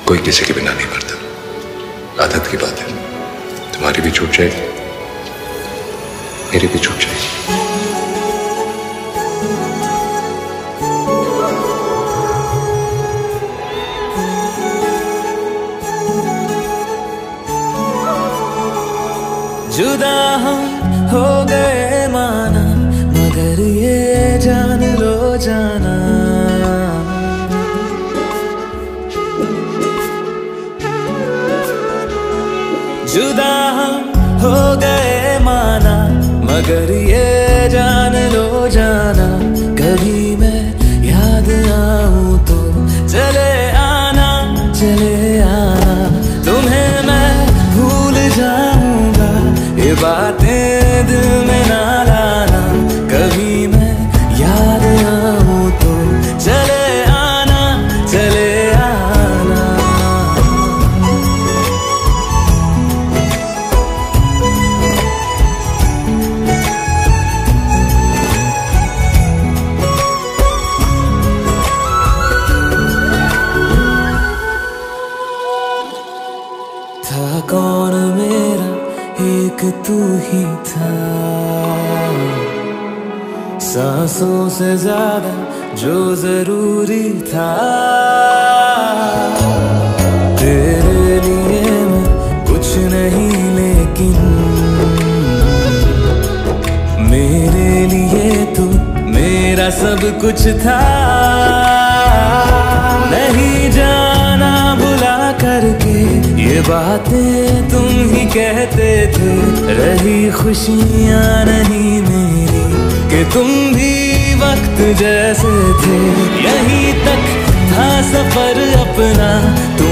कोई किसी के बिना नहीं मरता, आदत की बात है। तुम्हारी भी छूट जाएगी, मेरी भी छूट जाएगी। जुदा हम हो गए माना, मगर ये जान लो जाना, जुदा हम हो गए माना, मगर ये जान लो जाना, कभी मैं याद आऊं तो चले आना, चले आना, तुम्हें मैं भूल जाऊंगा, ये बातें दिल में ना लाना, कभी मैं याद आऊं तो चले आना, चले आना। था कौन मेरा, एक तू ही था, सांसों से ज्यादा जो जरूरी था, तेरे लिए मैं कुछ नहीं लेकिन मेरे लिए तू मेरा सब कुछ था, नहीं जाना भुला करके ये बातें तुम ही कहते थे, रही खुशियाँ नहीं मेरी कि तुम भी वक्त जैसे थे, यहीं तक था सफर अपना, तुम